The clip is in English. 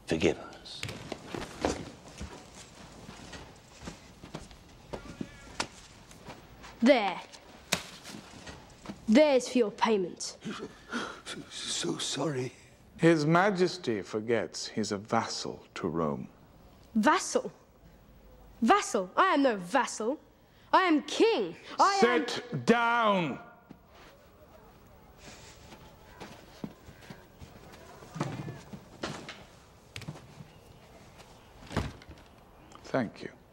forgive us. There. There's for your payment. So sorry. His Majesty forgets he's a vassal to Rome. Vassal? Vassal? I am no vassal. I am king. Sit down! Thank you.